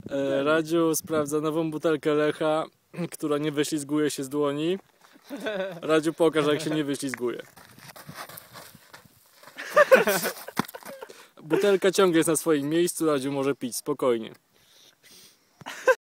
Radziu sprawdza nową butelkę Lecha, która nie wyślizguje się z dłoni. Radziu, pokaż, jak się nie wyślizguje. Butelka ciągle jest na swoim miejscu, Radziu może pić spokojnie.